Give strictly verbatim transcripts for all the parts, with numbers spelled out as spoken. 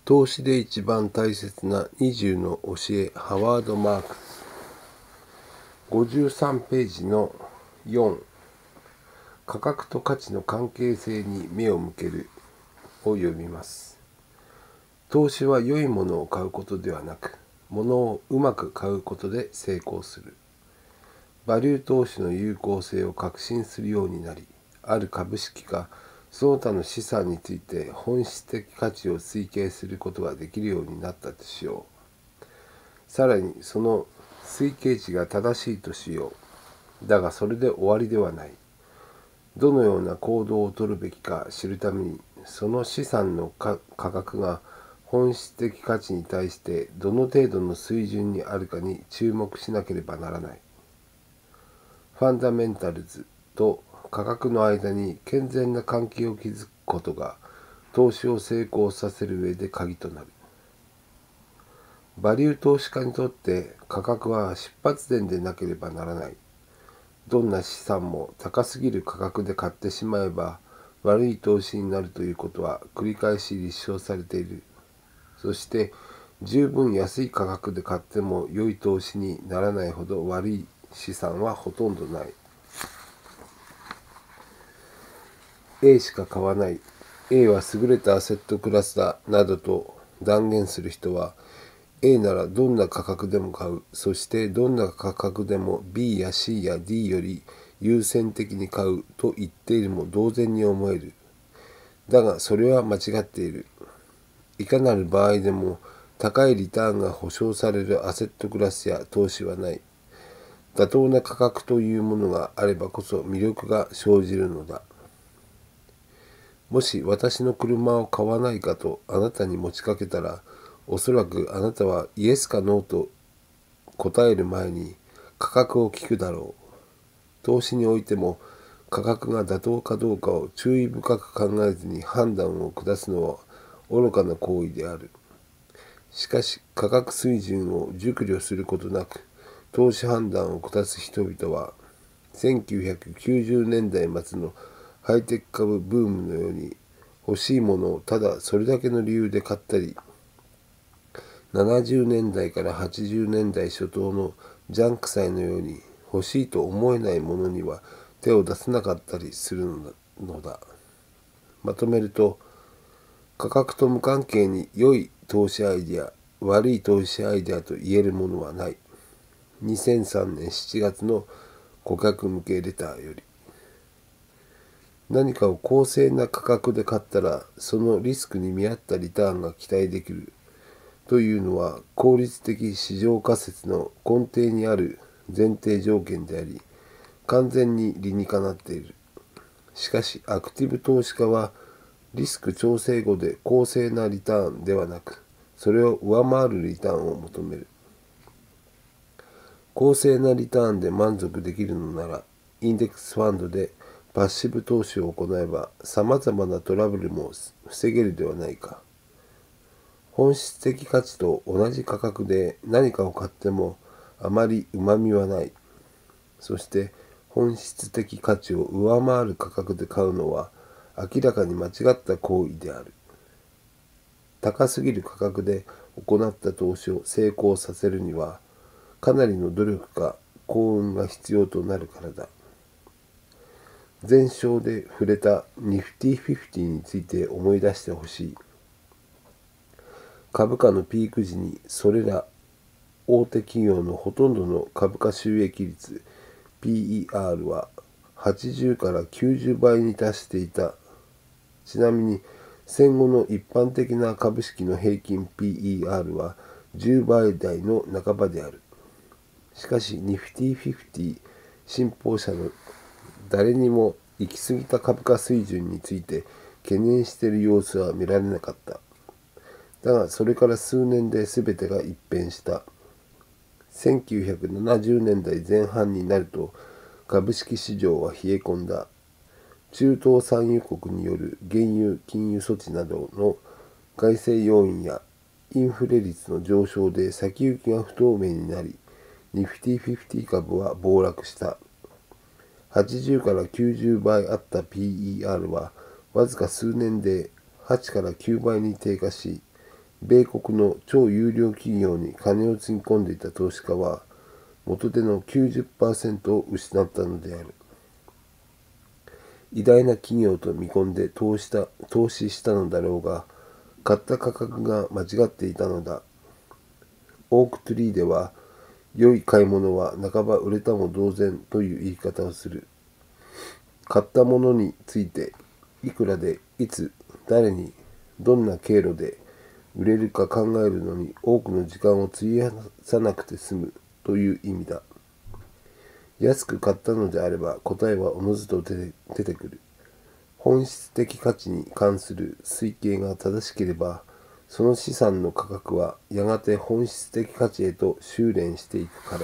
投資で一番大切なにじゅうの教え、ハワード・マークス。ごじゅうさんページのよん、価格と価値の関係性に目を向けるを読みます。投資は良いものを買うことではなく、ものをうまく買うことで成功する。バリュー投資の有効性を確信するようになり、ある株式かその他の資産について本質的価値を推計することができるようになったとしよう。さらにその推計値が正しいとしよう。だがそれで終わりではない。どのような行動をとるべきか知るために、その資産の価格が本質的価値に対してどの程度の水準にあるかに注目しなければならない。ファンダメンタルズと価格の間に健全な関係を築くことが投資を成功させる上で鍵となる。バリュー投資家にとって価格は出発点でなければならない。どんな資産も高すぎる価格で買ってしまえば悪い投資になるということは繰り返し立証されている。そして十分安い価格で買っても良い投資にならないほど悪い資産はほとんどない。A しか買わない、A は優れたアセットクラスだなどと断言する人は、A ならどんな価格でも買う、そしてどんな価格でも B や C や D より優先的に買うと言っているも同然に思える。だがそれは間違っている。いかなる場合でも高いリターンが保証されるアセットクラスや投資はない。妥当な価格というものがあればこそ魅力が生じるのだ。もし私の車を買わないかとあなたに持ちかけたら、おそらくあなたはイエスかノーと答える前に価格を聞くだろう。投資においても価格が妥当かどうかを注意深く考えずに判断を下すのは愚かな行為である。しかし価格水準を熟慮することなく投資判断を下す人々は、せんきゅうひゃくきゅうじゅうねんだい末のハイテク株ブームのように欲しいものをただそれだけの理由で買ったり、ななじゅうねんだいからはちじゅうねんだい初頭のジャンク債のように欲しいと思えないものには手を出さなかったりするのだ。まとめると、価格と無関係に良い投資アイデア、悪い投資アイデアと言えるものはない。にせんさんねんしちがつの顧客向けレターより。何かを公正な価格で買ったらそのリスクに見合ったリターンが期待できるというのは効率的市場仮説の根底にある前提条件であり、完全に理にかなっている。しかしアクティブ投資家はリスク調整後で公正なリターンではなく、それを上回るリターンを求める。公正なリターンで満足できるのなら、インデックスファンドでパッシブ投資を行えばさまざまなトラブルも防げるではないか。本質的価値と同じ価格で何かを買ってもあまりうまみはない。そして本質的価値を上回る価格で買うのは明らかに間違った行為である。高すぎる価格で行った投資を成功させるにはかなりの努力か幸運が必要となるからだ。前章で触れたニフティフィフティについて思い出してほしい。株価のピーク時にそれら大手企業のほとんどの株価収益率 ピーイーアール ははちじゅうからきゅうじゅうばいに達していた。ちなみに戦後の一般的な株式の平均 ピーイーアール はじゅうばいだいの半ばである。しかしニフティフィフティ信奉者の誰にも行き過ぎた株価水準について懸念している様子は見られなかった。だがそれから数年で全てが一変した。せんきゅうひゃくななじゅうねんだいぜん半になると株式市場は冷え込んだ。中東産油国による原油禁輸措置などの外生要因やインフレ率の上昇で先行きが不透明になり、ニフティフィフティ株は暴落した。はちじゅうからきゅうじゅうばいあった ピーイーアール はわずか数年ではちからきゅうばいに低下し、 米国の超有料企業に金をつぎ込んでいた投資家は元手の きゅうじゅっパーセント を失ったのである。偉大な企業と見込んで投資した、投資したのだろうが、買った価格が間違っていたのだ。オークトゥリーでは、良い買い物は半ば売れたも同然という言い方をする。買ったものについて、いくらで、いつ、誰に、どんな経路で売れるか考えるのに多くの時間を費やさなくて済むという意味だ。安く買ったのであれば答えはおのずと出て出てくる。本質的価値に関する推計が正しければ、その資産の価格はやがて本質的価値へと修練していくからだ。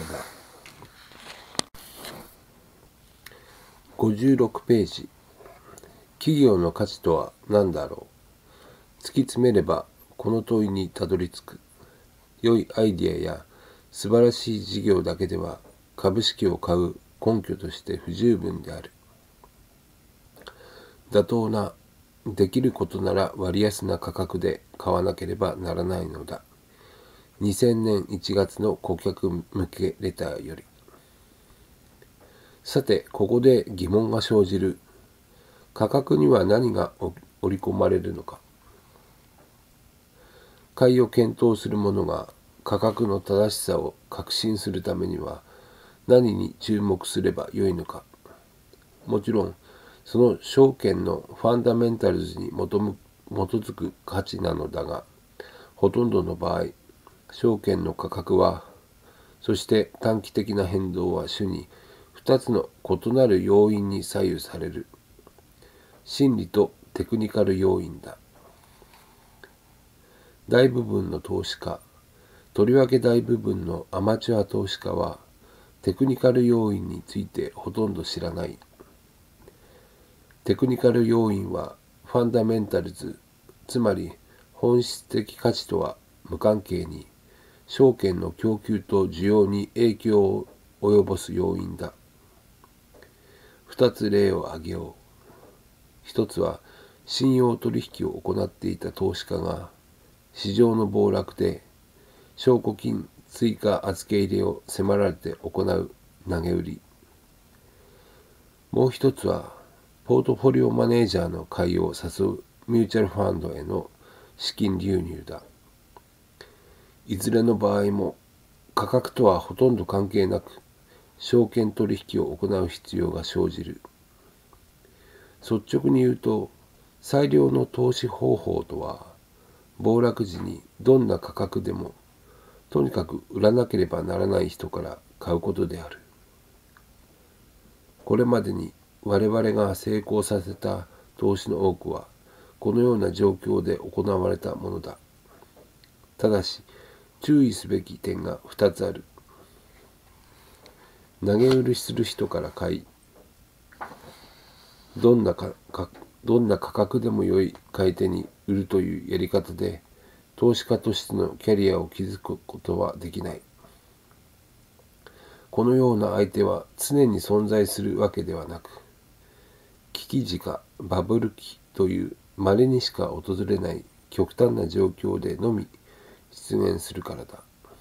ごじゅうろくページ。企業の価値とは何だろう。突き詰めればこの問いにたどり着く。良いアイデアや素晴らしい事業だけでは株式を買う根拠として不十分である。妥当な、できることなら割安な価格で買わなければならないのだ。にせんねんいちがつの顧客向けレターより。さて、ここで疑問が生じる。価格には何が織り込まれるのか。買いを検討する者が価格の正しさを確信するためには何に注目すればよいのか。もちろん、その証券のファンダメンタルズに基づく価値なのだが、ほとんどの場合、証券の価格は、そして短期的な変動は主にふたつの異なる要因に左右される。心理とテクニカル要因だ。大部分の投資家、とりわけ大部分のアマチュア投資家は、テクニカル要因についてほとんど知らない。テクニカル要因はファンダメンタルズ、つまり本質的価値とは無関係に、証券の供給と需要に影響を及ぼす要因だ。二つ例を挙げよう。一つは、信用取引を行っていた投資家が、市場の暴落で、証拠金追加預け入れを迫られて行う投げ売り。もう一つは、ポートフォリオマネージャーの買いを誘うミューチャルファンドへの資金流入だ。いずれの場合も価格とはほとんど関係なく証券取引を行う必要が生じる。率直に言うと、最良の投資方法とは、暴落時にどんな価格でもとにかく売らなければならない人から買うことである。これまでに我々が成功させた投資の多くはこのような状況で行われたものだ。ただし注意すべき点がふたつある。投げ売りする人から買い、どんなかかどんな価格でも良い買い手に売るというやり方で投資家としてのキャリアを築くことはできない。このような相手は常に存在するわけではなく、危機時かバブル期という稀にしか訪れない極端な状況でのみ出現するからだ。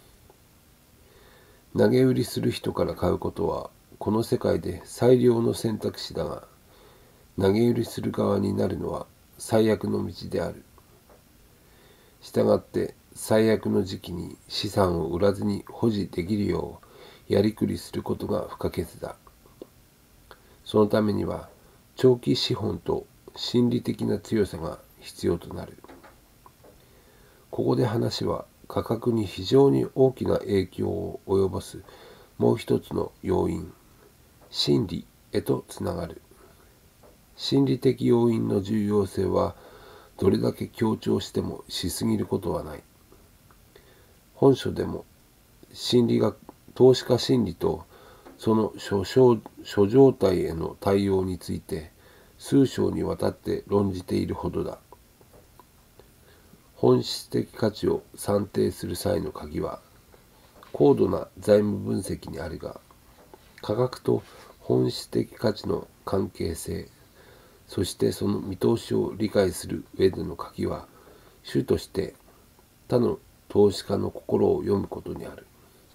投げ売りする人から買うことはこの世界で最良の選択肢だが、投げ売りする側になるのは最悪の道である。したがって最悪の時期に資産を売らずに保持できるようやりくりすることが不可欠だ。そのためには長期資本と心理的な強さが必要となる。ここで話は価格に非常に大きな影響を及ぼすもう一つの要因、心理へとつながる。心理的要因の重要性はどれだけ強調してもしすぎることはない。本書でも心理学、投資家心理とその諸諸状態への対応について数章にわたって論じているほどだ。本質的価値を算定する際の鍵は高度な財務分析にあるが、価格と本質的価値の関係性、そしてその見通しを理解する上での鍵は主として他の投資家の心を読むことにある。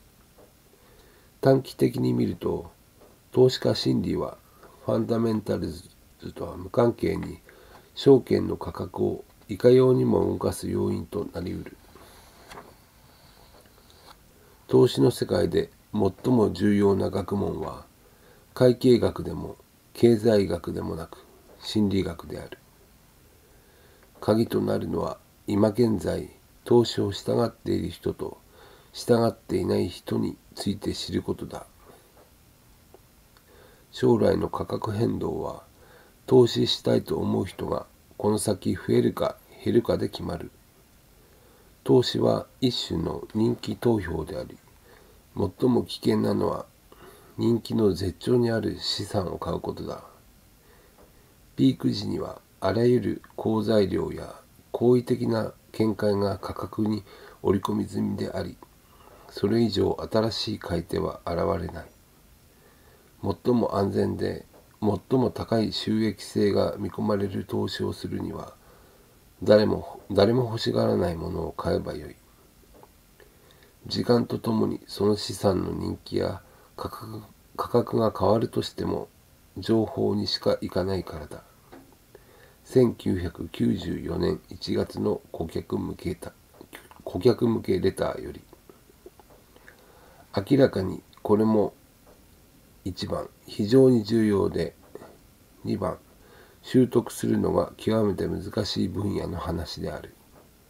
短期的に見ると、投資家心理はファンダメンタルズとは無関係に証券の価格をいかようにも動かす要因となりうる。投資の世界で最も重要な学問は会計学でも経済学でもなく心理学である。鍵となるのは今現在投資を従っている人と従っていない人について知ることだ。将来の価格変動は投資したいと思う人がこの先増えるか減るかで決まる。投資は一種の人気投票であり、最も危険なのは人気の絶頂にある資産を買うことだ。ピーク時にはあらゆる好材料や好意的な見解が価格に織り込み済みであり、それ以上新しい買い手は現れない。最も安全で最も高い収益性が見込まれる投資をするには、誰も誰も欲しがらないものを買えばよい。時間とともにその資産の人気や価格、価格が変わるとしても情報にしかいかないからだ。せんきゅうひゃくきゅうじゅうよねんいちがつの顧客向けた顧客向けレターより。明らかにこれもいちばん非常に重要で、にばん習得するのが極めて難しい分野の話である。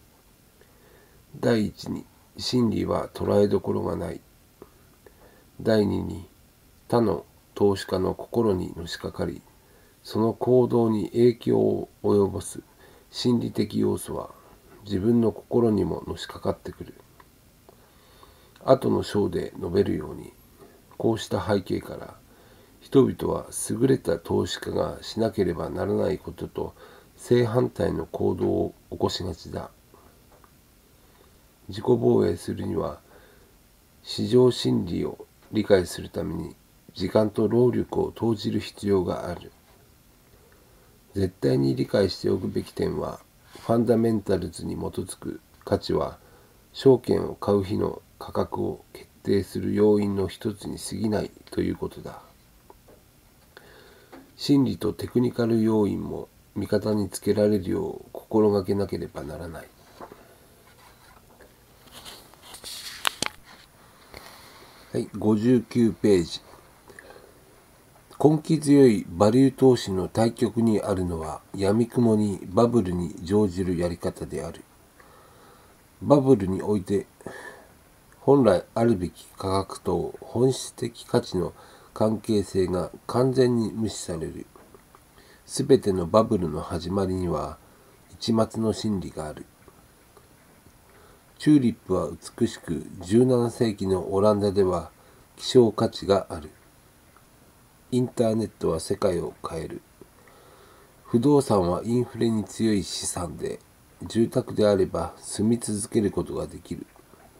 第一に真理は捉えどころがない。第二に他の投資家の心にのしかかり、その行動に影響を及ぼす心理的要素は自分の心にものしかかってくる。後の章で述べるように、こうした背景から人々は優れた投資家がしなければならないことと正反対の行動を起こしがちだ。自己防衛するには市場心理を理解するために時間と労力を投じる必要がある。絶対に理解しておくべき点は、ファンダメンタルズに基づく価値は証券を買う日の価格を決定する要因の一つに過ぎないということだ。心理とテクニカル要因も味方につけられるよう心がけなければならない。はい、ごじゅうきゅうページ。根気強いバリュー投資の対極にあるのは、闇雲にバブルに乗じるやり方である。バブルにおいて本来あるべき価格と本質的価値の関係性が完全に無視される。すべてのバブルの始まりには一末の真理がある。チューリップは美しく、じゅうななせいきのオランダでは希少価値がある。インターネットは世界を変える。不動産はインフレに強い資産で、住宅であれば住み続けることができる。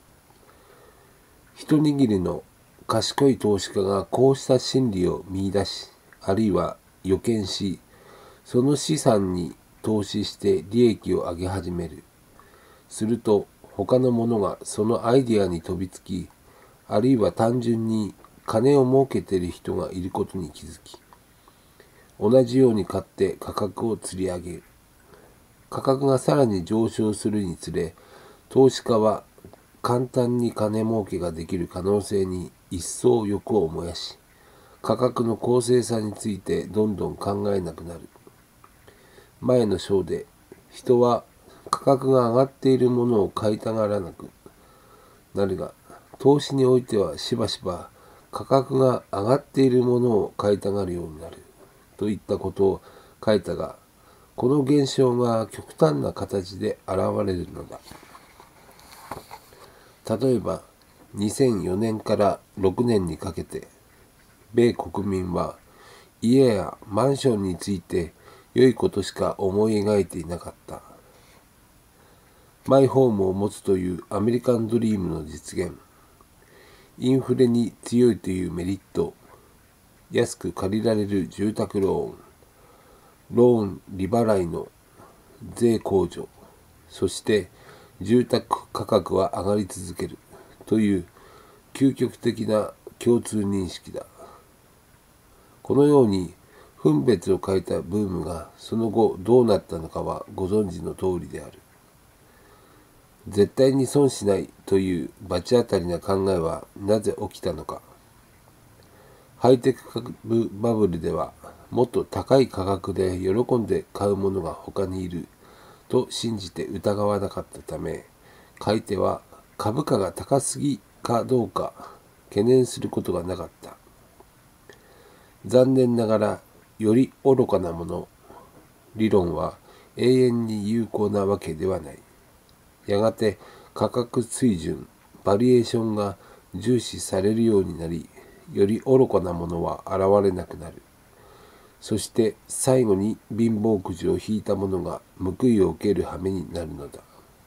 一握りの賢い投資家がこうした心理を見出し、あるいは予見し、その資産に投資して利益を上げ始める。すると他の者がそのアイデアに飛びつき、あるいは単純に金を儲けている人がいることに気づき、同じように買って価格を釣り上げる。価格がさらに上昇するにつれ、投資家は簡単に金儲けができる可能性に一層欲を燃やし、価格の公正さについてどんどん考えなくなる。前の章で、人は価格が上がっているものを買いたがらなくなるが、投資においてはしばしば価格が上がっているものを買いたがるようになるといったことを書いたが、この現象が極端な形で現れるのだ。例えばにせんよねんからろくねんにかけて、米国民は家やマンションについて良いことしか思い描いていなかった。マイホームを持つというアメリカンドリームの実現、インフレに強いというメリット、安く借りられる住宅ローン、ローン利払いの税控除、そして住宅価格は上がり続けるという究極的な共通認識だ。このように分別を変えたブームがその後どうなったのかはご存知の通りである。絶対に損しないという罰当たりな考えはなぜ起きたのか。ハイテク株バブルではもっと高い価格で喜んで買う者が他にいると信じて疑わなかったため、買い手は株価が高すぎかどうか懸念することがなかった。残念ながらより愚かなもの理論は永遠に有効なわけではない。やがて価格水準、バリエーションが重視されるようになり、より愚かなものは現れなくなる。そして最後に貧乏くじを引いた者が報いを受ける羽目になるのだ。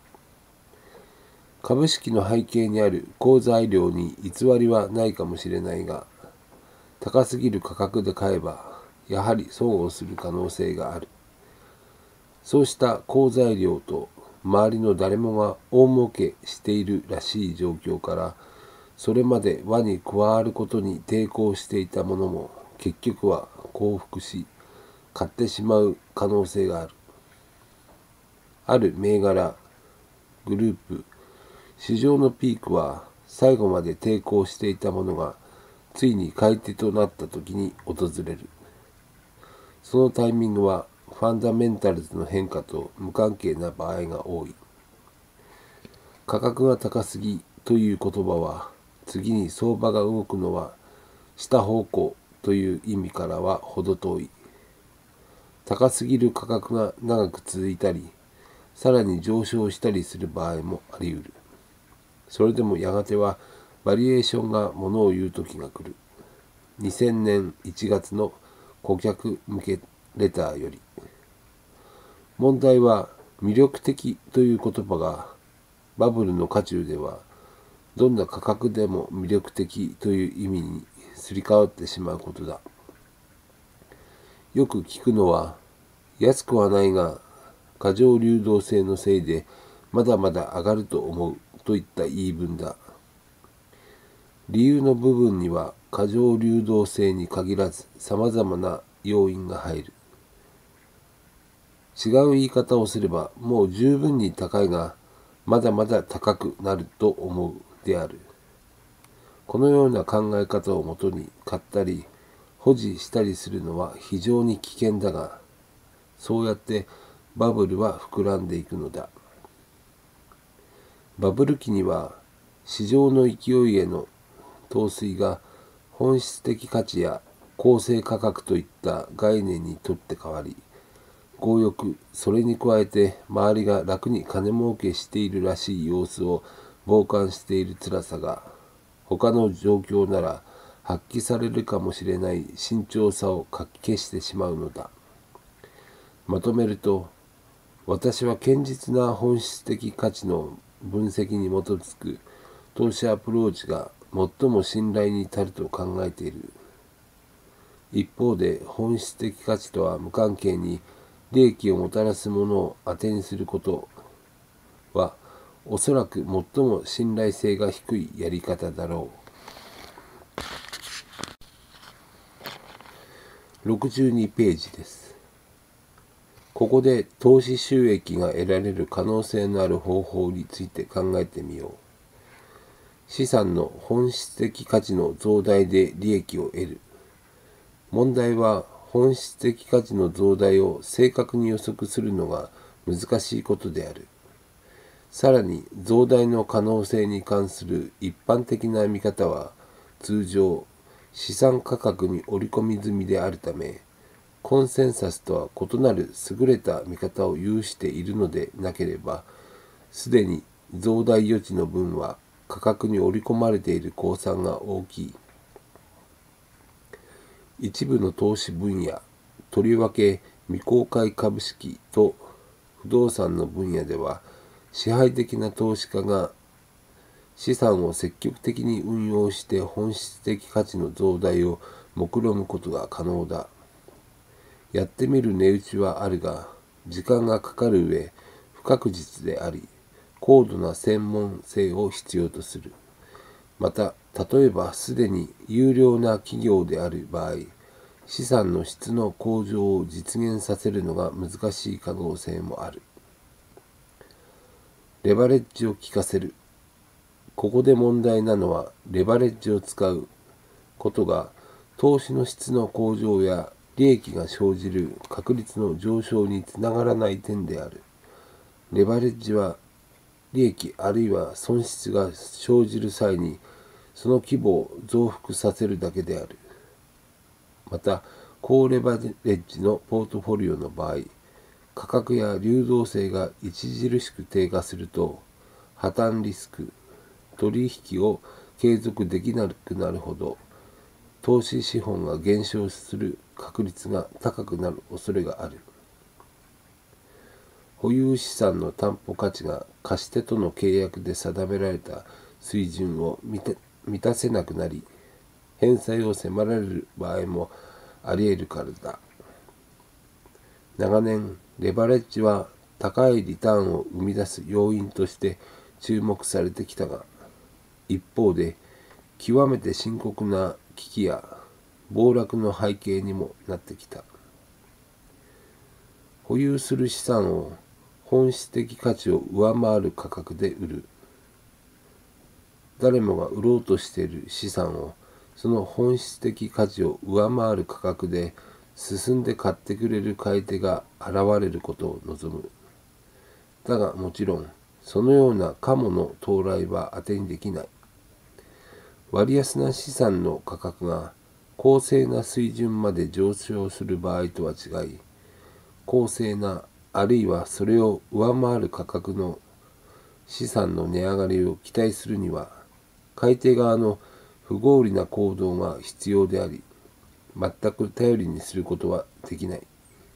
株式の背景にある好材料に偽りはないかもしれないが、高すぎる価格で買えばやはり損をする可能性がある。そうした好材料と周りの誰もが大儲けしているらしい状況から、それまで輪に加わることに抵抗していた者も結局は降伏し買ってしまう可能性がある。ある銘柄、グループ、市場のピークは最後まで抵抗していた者がついに買い手となった時に訪れる。そのタイミングはファンダメンタルズの変化と無関係な場合が多い。価格が高すぎという言葉は、次に相場が動くのは下方向という意味からは程遠い。高すぎる価格が長く続いたり、さらに上昇したりする場合もあり得る。それでもやがてはバリエーションがものを言う時が来る。にせんねんいちがつの顧客向けレターより。問題は魅力的という言葉がバブルの渦中ではどんな価格でも魅力的という意味にすり替わってしまうことだ。よく聞くのは、安くはないが過剰流動性のせいでまだまだ上がると思うといった言い分だ。理由の部分には過剰流動性に限らず様々な要因が入る。違う言い方をすれば、もう十分に高いがまだまだ高くなると思うである。このような考え方をもとに買ったり保持したりするのは非常に危険だが、そうやってバブルは膨らんでいくのだ。バブル期には市場の勢いへの陶酔が本質的価値や公正価格といった概念にとって変わり、強欲、それに加えて周りが楽に金儲けしているらしい様子を傍観している辛さが、他の状況なら発揮されるかもしれない慎重さをかき消してしまうのだ。まとめると、私は堅実な本質的価値の分析に基づく投資アプローチが最も信頼に足ると考えている。一方で本質的価値とは無関係に利益をもたらすものを当てにすることはおそらく最も信頼性が低いやり方だろう。ろくじゅうにページです。ここで投資収益が得られる可能性のある方法について考えてみよう。資産の本質的価値の増大で利益を得る。問題は本質的価値の増大を正確に予測するのが難しいことである。さらに増大の可能性に関する一般的な見方は通常資産価格に織り込み済みであるため、コンセンサスとは異なる優れた見方を有しているのでなければ、すでに増大余地の分は価格に織り込まれている公算が大きい。一部の投資分野、とりわけ未公開株式と不動産の分野では、支配的な投資家が資産を積極的に運用して本質的価値の増大を目論むことが可能だ。やってみる値打ちはあるが、時間がかかる上、不確実であり、 高度な専門性を必要とする。また、例えばすでに優良な企業である場合、資産の質の向上を実現させるのが難しい可能性もある。レバレッジを効かせる。ここで問題なのは、レバレッジを使うことが投資の質の向上や利益が生じる確率の上昇につながらない点である。レバレッジは利益あるいは損失が生じる際にその規模を増幅させるだけである。また、高レバレッジのポートフォリオの場合、価格や流動性が著しく低下すると、破綻リスク、取引を継続できなくなるほど、投資資本が減少する確率が高くなる恐れがある。保有資産の担保価値が貸し手との契約で定められた水準を満たせなくなり、返済を迫られる場合もあり得るからだ。長年、レバレッジは高いリターンを生み出す要因として注目されてきたが、一方で極めて深刻な危機や暴落の背景にもなってきた。保有する資産を本質的価値を上回る価格で売る。誰もが売ろうとしている資産をその本質的価値を上回る価格で進んで買ってくれる買い手が現れることを望む。だがもちろん、そのようなカモの到来は当てにできない。割安な資産の価格が公正な水準まで上昇する場合とは違い、公正なあるいはそれを上回る価格の資産の値上がりを期待するには、買い手側の不合理な行動が必要であり、全く頼りにすることはできない。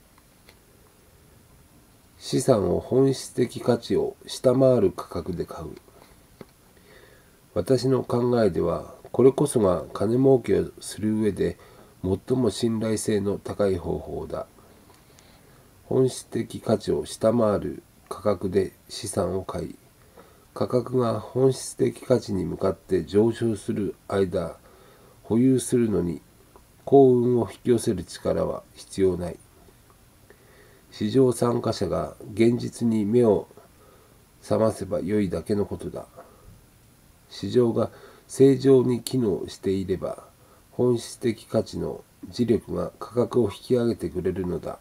資産を本質的価値を下回る価格で買う。私の考えでは、これこそが金儲けをする上で最も信頼性の高い方法だ。本質的価値を下回る価格で資産を買い、価格が本質的価値に向かって上昇する間、保有するのに幸運を引き寄せる力は必要ない。市場参加者が現実に目を覚ませばよいだけのことだ。市場が正常に機能していれば、本質的価値の磁力が価格を引き上げてくれるのだ。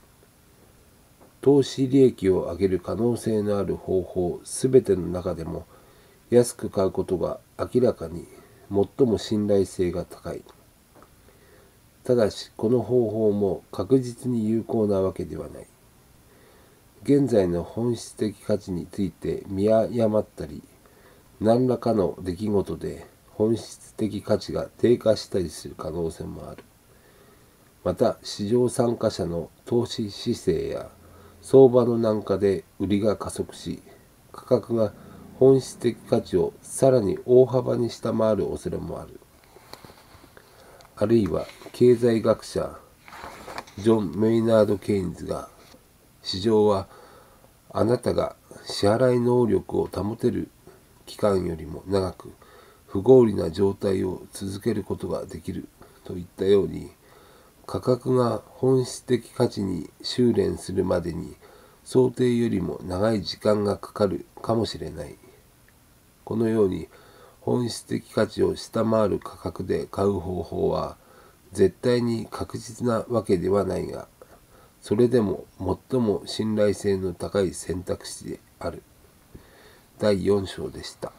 投資利益を上げる可能性のある方法すべての中でも、安く買うことが明らかに最も信頼性が高い。ただし、この方法も確実に有効なわけではない。現在の本質的価値について見誤ったり、何らかの出来事で本質的価値が低下したりする可能性もある。また、市場参加者の投資姿勢や相場の軟化で売りが加速し、価格が本質的価値をさらに大幅に下回る恐れもある。あるいは経済学者ジョン・メイナード・ケインズが、市場はあなたが支払い能力を保てる期間よりも長く不合理な状態を続けることができるといったように、価格が本質的価値に修練するまでに想定よりも長い時間がかかるかもしれない。このように本質的価値を下回る価格で買う方法は絶対に確実なわけではないが、それでも最も信頼性の高い選択肢である。だいよん章でした。